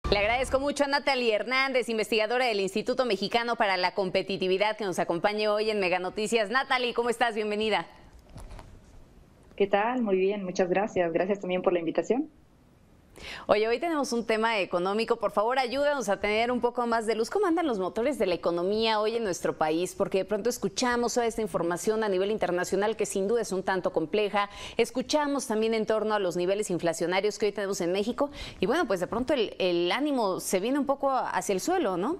Le agradezco mucho a Natalie Hernández, investigadora del Instituto Mexicano para la Competitividad, que nos acompaña hoy en Mega Noticias. Natalie, ¿cómo estás? Bienvenida. ¿Qué tal? Muy bien, muchas gracias. Gracias también por la invitación. Oye, hoy tenemos un tema económico. Por favor, ayúdanos a tener un poco más de luz. ¿Cómo andan los motores de la economía hoy en nuestro país? Porque de pronto escuchamos toda esta información a nivel internacional que sin duda es un tanto compleja. Escuchamos también en torno a los niveles inflacionarios que hoy tenemos en México. Y bueno, pues de pronto el ánimo se viene un poco hacia el suelo, ¿no?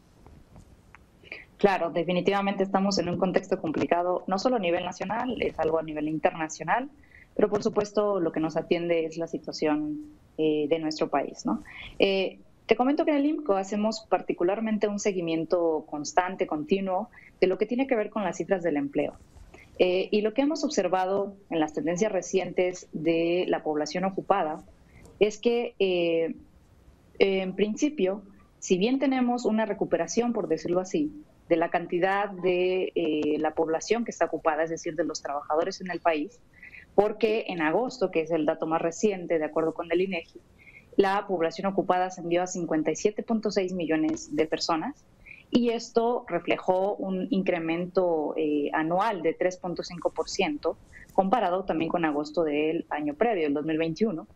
Claro, definitivamente estamos en un contexto complicado, no solo a nivel nacional, es algo a nivel internacional, pero por supuesto lo que nos atiende es la situación de nuestro país, ¿no? Te comento que en el IMCO hacemos particularmente un seguimiento constante, continuo, de lo que tiene que ver con las cifras del empleo. Y lo que hemos observado en las tendencias recientes de la población ocupada es que, en principio, si bien tenemos una recuperación, por decirlo así, de la cantidad de la población que está ocupada, es decir, de los trabajadores en el país, porque en agosto, que es el dato más reciente, de acuerdo con el INEGI, la población ocupada ascendió a 57.6 millones de personas y esto reflejó un incremento anual de 3.5%, comparado también con agosto del año previo, el 2021,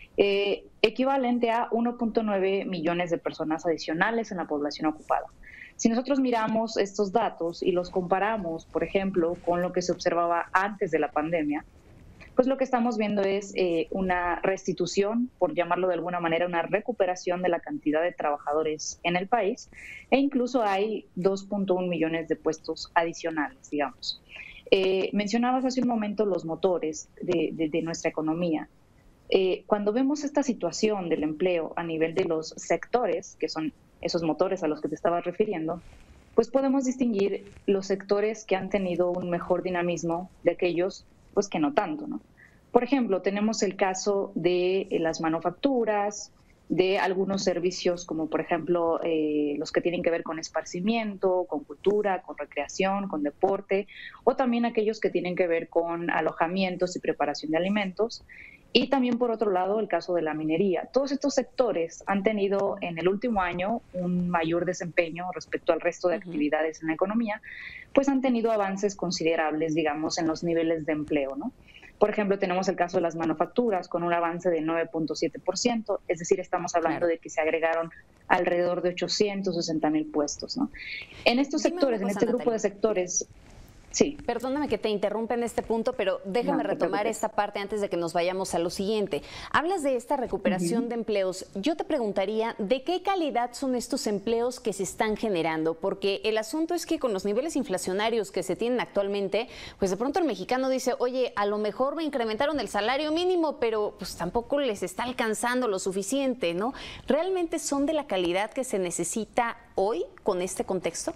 equivalente a 1.9 millones de personas adicionales en la población ocupada. Si nosotros miramos estos datos y los comparamos, por ejemplo, con lo que se observaba antes de la pandemia, pues lo que estamos viendo es una restitución, por llamarlo de alguna manera, una recuperación de la cantidad de trabajadores en el país, e incluso hay 2.1 millones de puestos adicionales, digamos. Mencionabas hace un momento los motores de nuestra economía. Cuando vemos esta situación del empleo a nivel de los sectores, que son esos motores a los que te estabas refiriendo, pues podemos distinguir los sectores que han tenido un mejor dinamismo de aquellos pues que no tanto, ¿no? Por ejemplo, tenemos el caso de las manufacturas, de algunos servicios como por ejemplo los que tienen que ver con esparcimiento, con cultura, con recreación, con deporte, o también aquellos que tienen que ver con alojamientos y preparación de alimentos. Y también, por otro lado, el caso de la minería. Todos estos sectores han tenido en el último año un mayor desempeño respecto al resto de actividades en la economía, pues han tenido avances considerables, digamos, en los niveles de empleo, ¿no? Por ejemplo, tenemos el caso de las manufacturas con un avance de 9.7%, es decir, estamos hablando Claro. de que se agregaron alrededor de 860,000 puestos, ¿no? En estos Dime una sectores, en cosa, este grupo Natalie. de sectores, sí, Perdóname que te interrumpa en este punto, pero déjame no te retomar preocupes. esta parte antes de que nos vayamos a lo siguiente. Hablas de esta recuperación de empleos. Yo te preguntaría, ¿de qué calidad son estos empleos que se están generando? Porque el asunto es que con los niveles inflacionarios que se tienen actualmente, pues de pronto el mexicano dice, oye, a lo mejor me incrementaron el salario mínimo, pero pues tampoco les está alcanzando lo suficiente, ¿no? ¿Realmente son de la calidad que se necesita hoy con este contexto?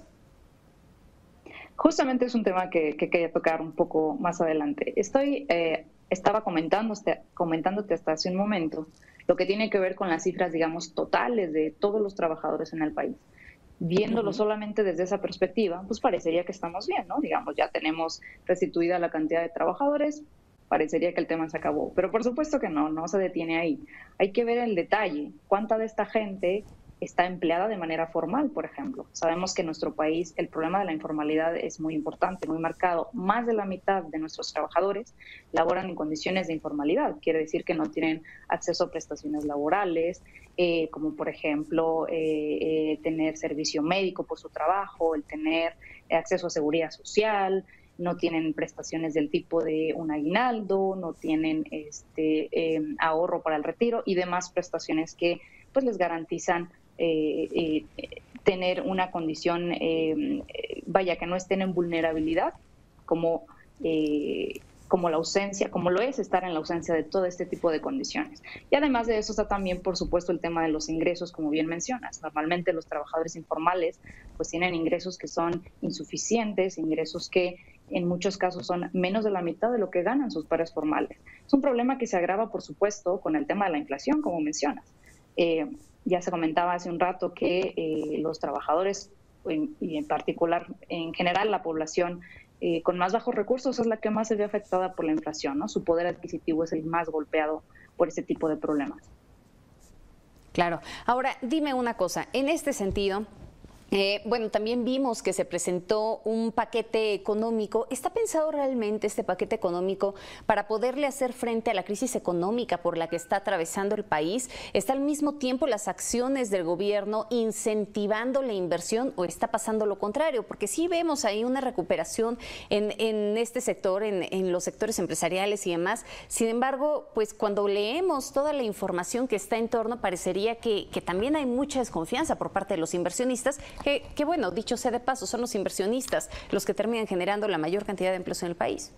Justamente es un tema que quería tocar un poco más adelante. Estaba comentándote hasta hace un momento lo que tiene que ver con las cifras, digamos, totales de todos los trabajadores en el país. Viéndolo Ujú. solamente desde esa perspectiva, pues parecería que estamos bien, ¿no? Digamos, ya tenemos restituida la cantidad de trabajadores, parecería que el tema se acabó. Pero por supuesto que no, no se detiene ahí. Hay que ver el detalle, cuánta de esta gente está empleada de manera formal, por ejemplo. Sabemos que en nuestro país el problema de la informalidad es muy importante, muy marcado. Más de la mitad de nuestros trabajadores laboran en condiciones de informalidad. Quiere decir que no tienen acceso a prestaciones laborales, como por ejemplo tener servicio médico por su trabajo, el tener acceso a seguridad social, no tienen prestaciones del tipo de un aguinaldo, no tienen ahorro para el retiro y demás prestaciones que pues les garantizan tener una condición, vaya, que no estén en vulnerabilidad, como, como la ausencia, como lo es estar en la ausencia de todo este tipo de condiciones. Y además de eso está también, por supuesto, el tema de los ingresos, como bien mencionas. Normalmente los trabajadores informales pues tienen ingresos que son insuficientes, ingresos que en muchos casos son menos de la mitad de lo que ganan sus pares formales. Es un problema que se agrava, por supuesto, con el tema de la inflación, como mencionas. Ya se comentaba hace un rato que los trabajadores, y en particular, en general, la población con más bajos recursos es la que más se ve afectada por la inflación, ¿no? Su poder adquisitivo es el más golpeado por este tipo de problemas. Claro. Ahora, dime una cosa, en este sentido, bueno, también vimos que se presentó un paquete económico. ¿Está pensado realmente este paquete económico para poderle hacer frente a la crisis económica por la que está atravesando el país? ¿Está al mismo tiempo las acciones del gobierno incentivando la inversión o está pasando lo contrario? Porque sí vemos ahí una recuperación en este sector, en los sectores empresariales y demás. Sin embargo, pues cuando leemos toda la información que está en torno, parecería que también hay mucha desconfianza por parte de los inversionistas. Que bueno, dicho sea de paso, son los inversionistas los que terminan generando la mayor cantidad de empleos en el país.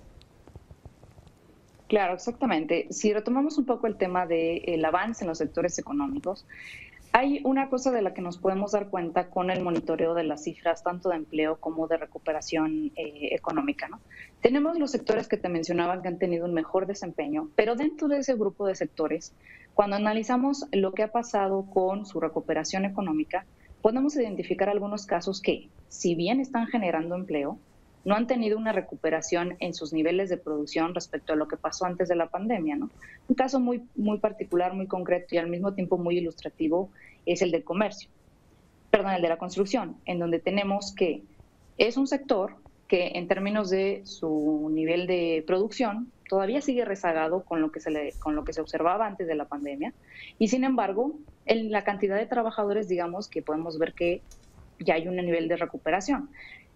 Claro, exactamente. Si retomamos un poco el tema del avance en los sectores económicos, hay una cosa de la que nos podemos dar cuenta con el monitoreo de las cifras, tanto de empleo como de recuperación económica, ¿no? Tenemos los sectores que te mencionaba que han tenido un mejor desempeño, pero dentro de ese grupo de sectores, cuando analizamos lo que ha pasado con su recuperación económica, podemos identificar algunos casos que, si bien están generando empleo, no han tenido una recuperación en sus niveles de producción respecto a lo que pasó antes de la pandemia, ¿no? Un caso muy particular, muy concreto y al mismo tiempo muy ilustrativo es el del comercio, perdón, el de la construcción, en donde tenemos que es un sector que en términos de su nivel de producción todavía sigue rezagado con lo que se observaba antes de la pandemia y sin embargo en la cantidad de trabajadores digamos que podemos ver que ya hay un nivel de recuperación.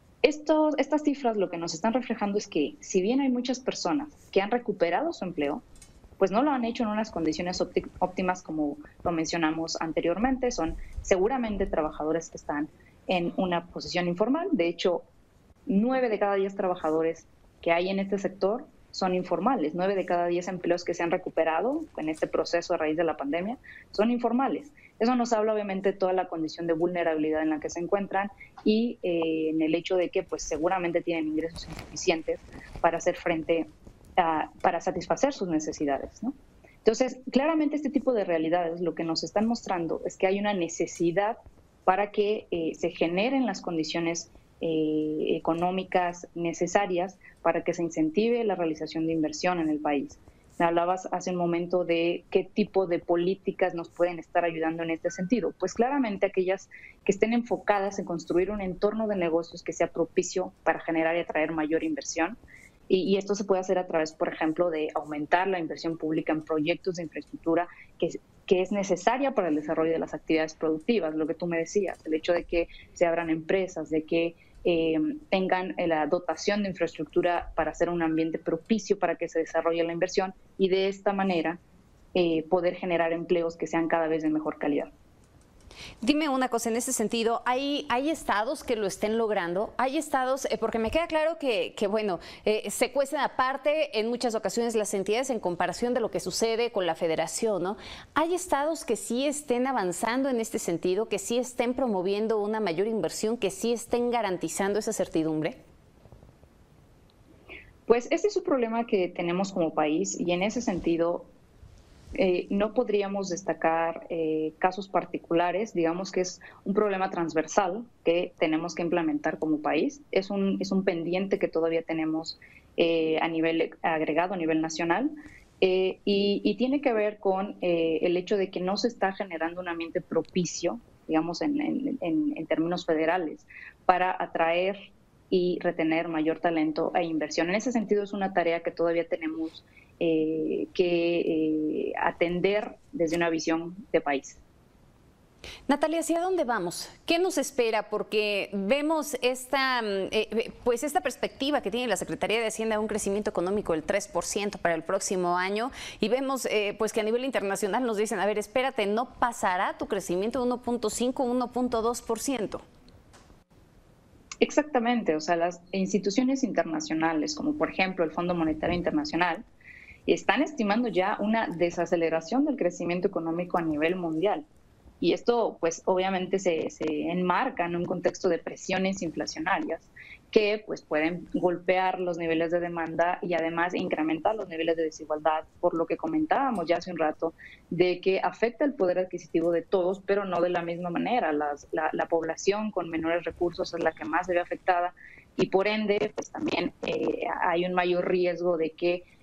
Estas cifras lo que nos están reflejando es que si bien hay muchas personas que han recuperado su empleo, pues no lo han hecho en unas condiciones óptimas como lo mencionamos anteriormente, son seguramente trabajadores que están en una posición informal. De hecho, 9 de cada 10 trabajadores que hay en este sector son informales. 9 de cada 10 empleos que se han recuperado en este proceso a raíz de la pandemia son informales. Eso nos habla obviamente de toda la condición de vulnerabilidad en la que se encuentran y en el hecho de que pues seguramente tienen ingresos insuficientes para hacer frente para satisfacer sus necesidades, ¿no? Entonces, claramente este tipo de realidades lo que nos están mostrando es que hay una necesidad para que se generen las condiciones económicas necesarias para que se incentive la realización de inversión en el país. Me hablabas hace un momento de qué tipo de políticas nos pueden estar ayudando en este sentido. Pues claramente aquellas que estén enfocadas en construir un entorno de negocios que sea propicio para generar y atraer mayor inversión. Y esto se puede hacer a través, por ejemplo, de aumentar la inversión pública en proyectos de infraestructura que es necesaria para el desarrollo de las actividades productivas, lo que tú me decías, el hecho de que se abran empresas, de que tengan la dotación de infraestructura para hacer un ambiente propicio para que se desarrolle la inversión y de esta manera poder generar empleos que sean cada vez de mejor calidad. Dime una cosa, en ese sentido, ¿hay estados que lo estén logrando? ¿Hay estados, porque me queda claro que bueno, se cuestan aparte en muchas ocasiones las entidades en comparación de lo que sucede con la federación, ¿no? ¿Hay estados que sí estén avanzando en este sentido, que sí estén promoviendo una mayor inversión, que sí estén garantizando esa certidumbre? Pues este es un problema que tenemos como país y en ese sentido no podríamos destacar casos particulares, digamos que es un problema transversal que tenemos que implementar como país. Es un pendiente que todavía tenemos a nivel agregado, a nivel nacional, y tiene que ver con el hecho de que no se está generando un ambiente propicio, digamos en términos federales, para atraer y retener mayor talento e inversión. En ese sentido es una tarea que todavía tenemos que atender desde una visión de país. Natalia, ¿hacia dónde vamos? ¿Qué nos espera? Porque vemos esta perspectiva que tiene la Secretaría de Hacienda de un crecimiento económico del 3% para el próximo año y vemos pues que a nivel internacional nos dicen, a ver, espérate, no pasará tu crecimiento de 1.5, 1.2%. Exactamente, o sea, las instituciones internacionales, como por ejemplo el Fondo Monetario Internacional, están estimando ya una desaceleración del crecimiento económico a nivel mundial. Y esto, pues, obviamente se enmarca en un contexto de presiones inflacionarias que, pues, pueden golpear los niveles de demanda y además incrementar los niveles de desigualdad, por lo que comentábamos ya hace un rato, de que afecta el poder adquisitivo de todos, pero no de la misma manera. La población con menores recursos es la que más se ve afectada y, por ende, pues, también hay un mayor riesgo de que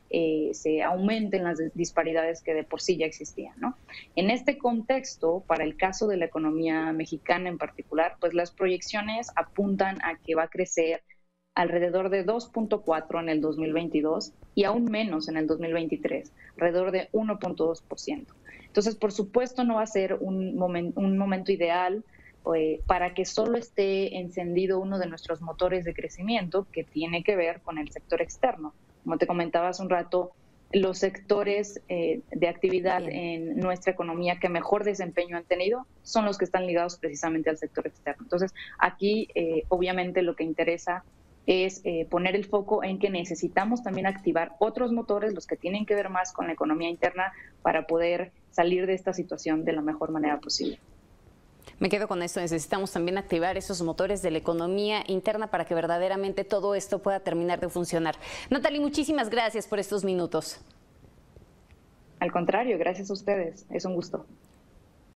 se aumenten las disparidades que de por sí ya existían, ¿no? En este contexto, para el caso de la economía mexicana en particular, pues las proyecciones apuntan a que va a crecer alrededor de 2.4 en el 2022 y aún menos en el 2023, alrededor de 1.2%. Entonces, por supuesto, no va a ser un momento ideal para que solo esté encendido uno de nuestros motores de crecimiento, que tiene que ver con el sector externo. Como te comentaba hace un rato, los sectores de actividad en nuestra economía que mejor desempeño han tenido son los que están ligados precisamente al sector externo. Entonces, aquí obviamente lo que interesa es poner el foco en que necesitamos también activar otros motores, los que tienen que ver más con la economía interna, para poder salir de esta situación de la mejor manera posible. Me quedo con esto, necesitamos también activar esos motores de la economía interna para que verdaderamente todo esto pueda terminar de funcionar. Natalie, muchísimas gracias por estos minutos. Al contrario, gracias a ustedes, es un gusto.